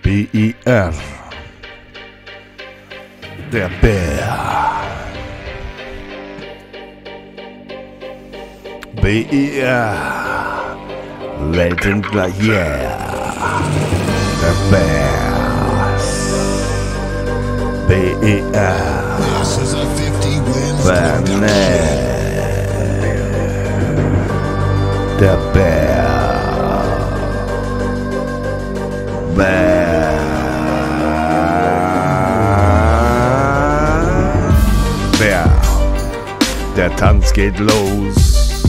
BIR. Der Bär. BIR. Weltengleich, yeah. Der Bär. BIR. Berneth. Der Bär. Bär. Der Tanz geht los.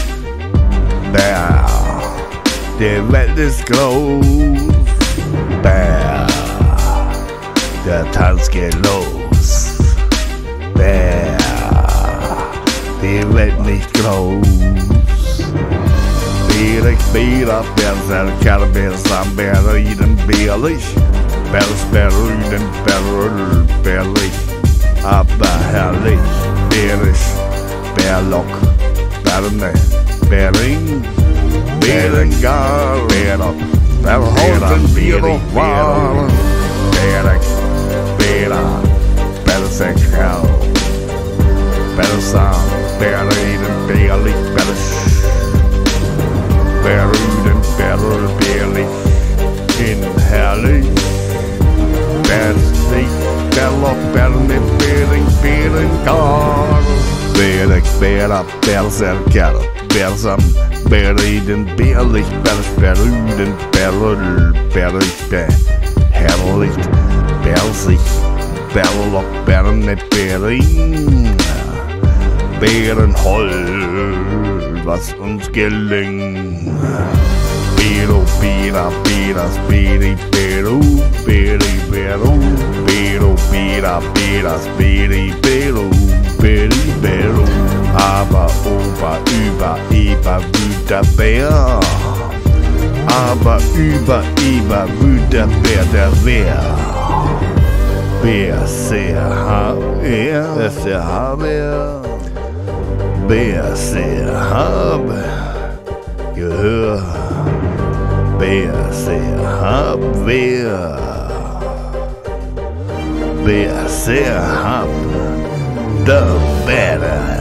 Bär. Die Welt ist groß. Bär. Der Tanz geht los. Bär. Die Welt nicht groß. Bärig, Bärer, Berserker, Bärsam, Bäriden, Bärlich. Bärs, Bärrüden, Bärrüll, Bärlich. Aber herrlich, bärisch, Bärlock, Berne, Bäring, Bärengar, Bärlock, Bärholten, Bärlock, Waren, Bärig, Bärer, Berserker, Bärsam, Bärriden, Bärlich, Bärisch, Bärrüden, Bärrüll, Bärlich, in herrlich, Bärslich, Bärlock, Berne, Bäring, Bärengar. Bärig, Bärer, Berserker, Bärsam, Bärriden, Bärlich, Bärsch, Bärrüden, Bärrüll, Bärlich, Herrlich, Bärsig, Bärlock, Berne, Bäring, Bärenholl, was uns gelingt. Bero, Bera, Beras, Beri, Beru, Beri, Beru, Bero, Bera, Beras, Beri, Beru, Beri, Beru. Aber Ober, über, Eber, wüt der Bär. Aber über, Eber, wüt der Bär, der Bär. Bär, sehr, er, ist der Haber. Bär, sehr, habe, Gehör. Bär, sehr, hab, wer. Bär, sehr, hab, der Bär.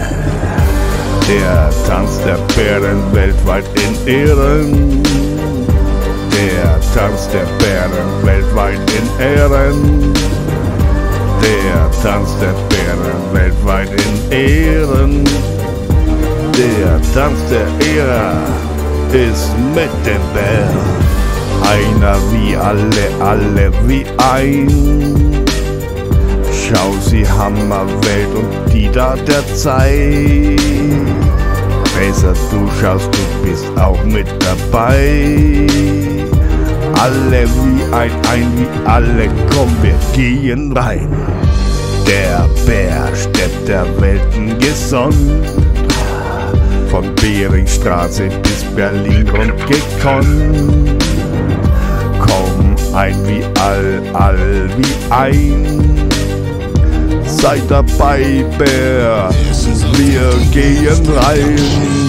Der Tanz der Bären weltweit in Ehren. Der Tanz der Bären weltweit in Ehren. Der Tanz der Bären weltweit in Ehren. Der Tanz der Ehre ist mit dem Bär. Einer wie alle, alle wie ein. Schau, sie Hammerwelt und die da der Zeit. Besser du schaust, du bist auch mit dabei. Alle wie ein wie alle, komm, wir gehen rein. Der Bär steppt der Welten gesund. Von Beringstraße bis Berlin rund gekonnt. Komm ein wie all wie ein. Seid dabei, Bär, wir gehen rein.